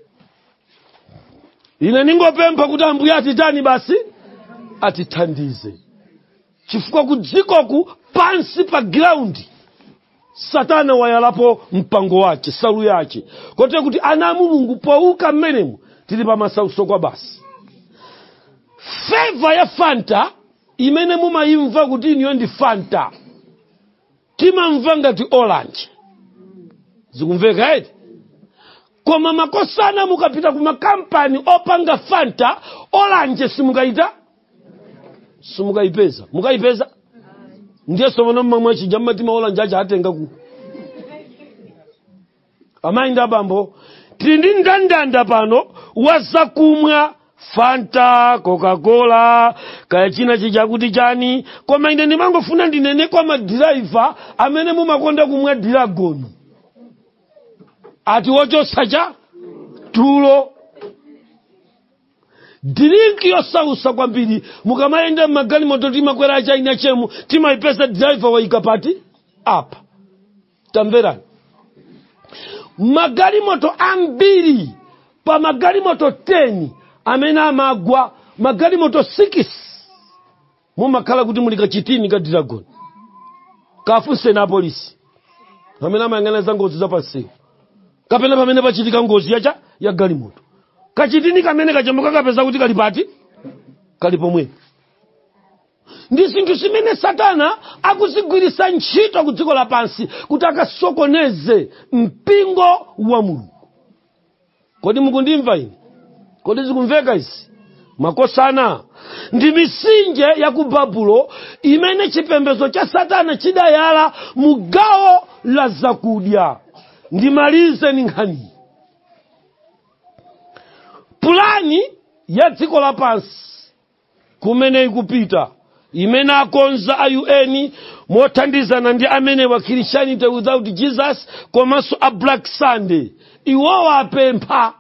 Ine ningopempha kuti Ambuye atitani basi atithandize. Chifukwa kudzikoku pansi pa ground Satana wayalapo mpango wache, salu yache. Kote kuti ana Mulungu pouka mmenemu tili pa masauso kwa basi. Feva ya Fanta imene mumayimva kuti niyo ndi Fanta, timamva ngati orange. Zikumveka eti? Koma makosana mukapita kuma kampani opanga Fanta, orange simukayipeza. Mukayipeza? Ndiye somono mmamwe chijamba tima orange acha atenga ku. Amayi ndi abambo, tili ndi ndandanda pano wazakumwa Fanta, Coca-Cola, kaya china chichakuti chani, koma ine ndimangofuna ndinene kwa madriver amene mumakonda kumwa Dragon. Ati wochosa cha tulo. Drink yosausa kwambiri mukamayenda magalimoto timakwera acha ina chemu timaipesa driver waikapati apa. Tamverani. Magalimoto ambiri pa magalimoto 10 amene amagwa magalimoto 6 mumakhala kuti mulika chitini ka Dragon. Kafunse na polisi amene amayang'ana za ngozi za pansi, kapena pamene pachitika ngozi ya galimoto. Kachitini kamene kachamuka kapeza kuti kalipati kali pomwe. ndi zinthu zimene satana akuzigwirisa ntchito ku dziko lapansi kuti akasokoneze mpingo wa Mulungu. Kodi mukundimva ine? Kodi zikumveka izi? Makosana ndi misinje ya ku Babulo imene chipembedzo cha satana chidayala mu gawo la zakudya. Ndimalize ni nkhani. Pulani ya dziko lapansi kumene ikupita imene akonza a UN mothandizana ndi amene wa Christianity Without Jesus komanso a Black Sunday, iwowa apempha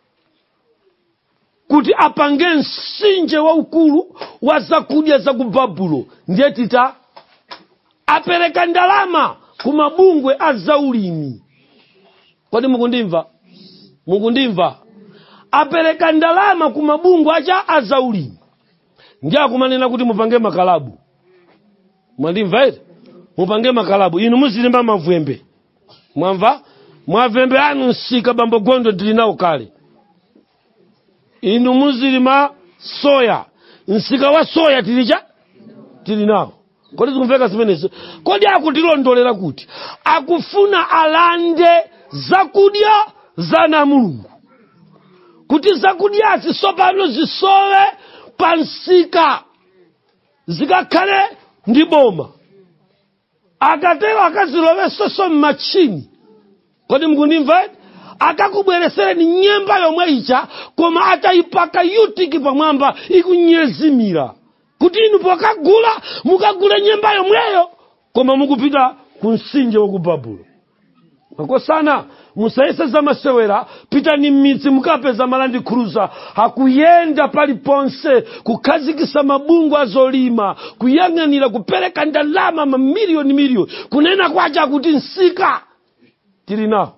kuti apange msinje waukulu wa zakudya za ku Babulo. Ndiye tita apereka ndalama ku mabungwe a zaulimi. Kodi mukundimva? Mukundimva? Apereka ndalama ku mabungwe acha a zaulimi. Ndiye akumanena kuti mupange makalabu. Mwandimva ere? Mupange makalabu. Inu muzilimba mavwembe. Mwamva? Mavwembe anu nsika bambo gondo tilinawo kale. Inu muzilima soya. Nsika wa soya tilinawo. Kodi zikumveka zimenezo? Kodi akutilondolera kuti akufuna alande zakudya za na Mulungu. Kuti zakudya zisopano zisowe pansika zikakhale ndi boma. Akatero akazilowesoso mmachini. Kodi mukundimva? Akakubweresereni nyemba yomwe icha koma atayipaka yutiki pamwamba ikunyezimira. Kuti inu pokagula mukagula nyemba yomweyo koma mukupita ku msinje wa ku Babulo. Makosana musayese za masewera, pitani m'midzi mukapeza malandi cruiser hakuyenda paliponse kukhazikisa mabungwe azolima, kuyang'anira kupereka ndalama mamiliyoni kunena kwacha kuti nsika tili nawo.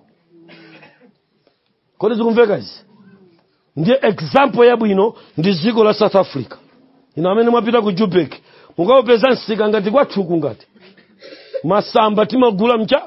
Kodi zikumveka izi? Ndiye example yabwino ndi dziko la South Africa. Ino amene mwapita ku Joburg mukapeza nsika ngati kwathuku ngati masamba timagula mcha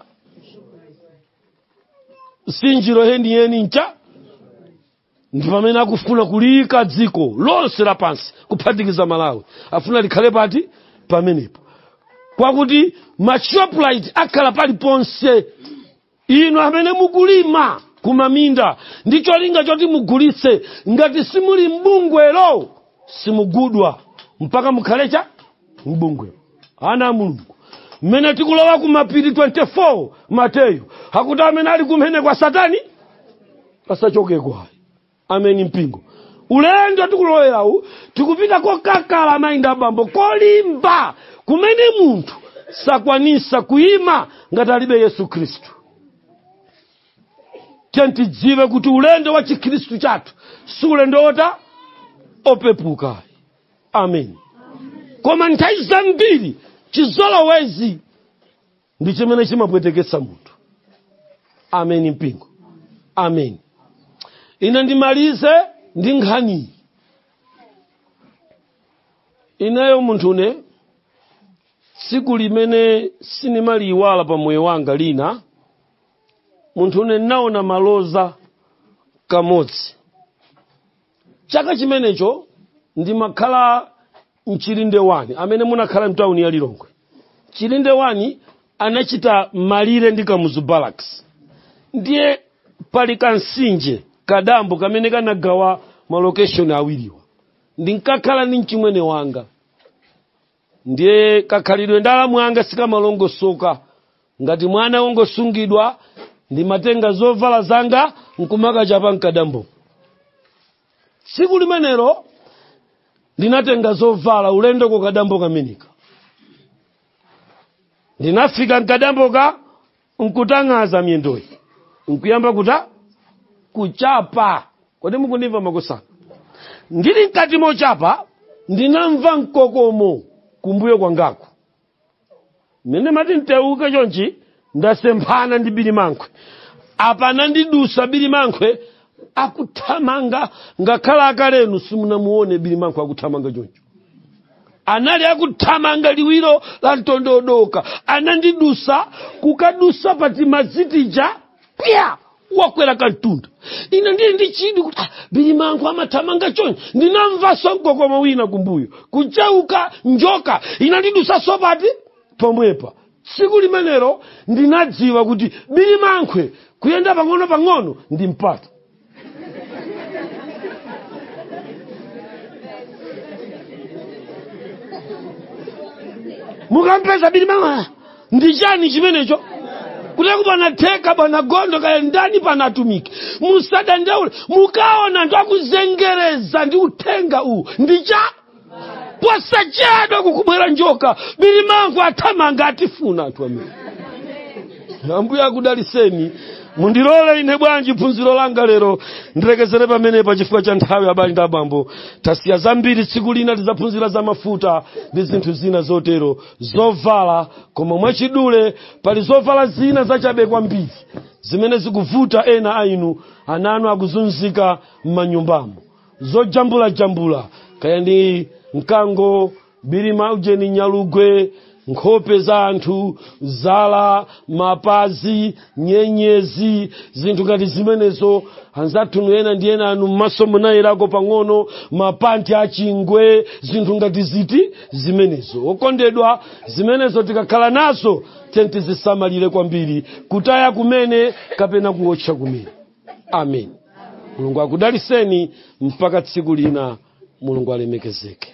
sinjiro hendi yeni ncha. Ndi pamene akufuna kulika dziko lonse lapansi kuphatikiza Malawi afuna likhale pati pamenepo kwakuti mashoplite akhala paliponse. Ino amene mukulima kumaminda ndicho linga choti mugulitse, ngati simuli mbungwelo simugudwa mpaka mukhalecha mbungwelo. Ana Mulungu mmene tikulowa kumapiri 24 Mateyu hakuti amene ali kumene kwa Satani asachoke kwayo. Ameni mpingo ulendo tikulowerawu tikupita kokakala mainda bambo kolimba kumene munthu sakwanisa kuima ngati alibe Yesu Kristu. Tidziwe kuti ulendo wa Chikristu chathu si ulendo wota opepuka. Amen. Koma nthawi zambiri chizolowezi ndi chimene chimapwetekesa munthu. Amen mpingo. Amen. Ina ndimalize ndi nkhani. Inayo munthune tsiku limene sinimaliwala pa moyo wanga lina, munthune naona maloza kamodzi. Chaka chimenecho ndimakhala mchilinde wani amene munakhala mtauni ya Lilongwe. Chilinde wani anachita malire ndi Kamuzu Barracks. Ndiye pali kansinje kadambo kamene kanagawa malocation awiriwa. Ndinkakhala ndi mchimwene wanga. Ndiye kakhalidwe ndala mwanga sikamalongosoka. Ngati mwana wongosungidwa ndimatenga zovala zanga nkumaka chapa mkadambo. Siku limenelo ndinatenga zovala ulendo kwa kadambo kameneka. Ndinafika mkadambo ka nkutangaza miendoyi. Nkuyamba kuchapa. Kodi mukundimva makosana? Ndili mkati mochapa ndinamva mkokomo kumbuyo kwangako. Mene mati nteuka chonchi ndasemphana ndi Bilimankwe. Apana ndidusa Bilimankwe akuthamanga ngakhala akalenu simunamuone Bilimankwe akuthamanga choncho. Anali akuthamanga liwiro la ntondodoka. Anandidusa kukadusa pati mazitija pia wakwera kantunda ina ndiye ndichidi kuti Bilimankhwe amathamanga choncho ndinamvaso mkokoma wina kumbuyo kuchauka njoka ina ndidusa sopati pomwepa tsiku limenero ndinadziwa kuti Bilimankhwe kuyenda pang'ono ndi mpata. Mukampeza Bilimankhwe ndi chani chimenecho kuteko panatheka panagondo kaya ndani panatumiki musadandaule mukaona ndo akuzengereza ndi uthenga uwu ndicha posachedwa kukubwera njoka Bilimankhwe athamanga atifuna anthu amene. Ambuye akudaliseni. Mundilole ine bwanji phunziro langa lero ndilekezere pamenepa chifukwa cha nthawi abale ndi abambo. Tasiya zambiri tsiku lina tizaphunzira za mafuta ndi zinthu zina zotero zovala koma mwachidule pali zovala zina zachabe kwambiri zimene zikuvuta ena ainu ananu akuzunzika m'manyumbamo zojambula kaya ndi mkango Bilima ujeni nyalugwe nkhope za anthu zala mapazi nyenyezi zinthu ngati zimenezo anzathu ena ndi ena anu m'maso munayerako pang'ono mapanti achingwe zinthu ngati ziti zimenezo okondedwa zimenezo tikakhala nazo tizisamalire kwambiri kutaya kumene kapena kuotcha kumene. Amen. Mulungu akudaliseni mpaka tsiku lina. Mulungu alemekezeke.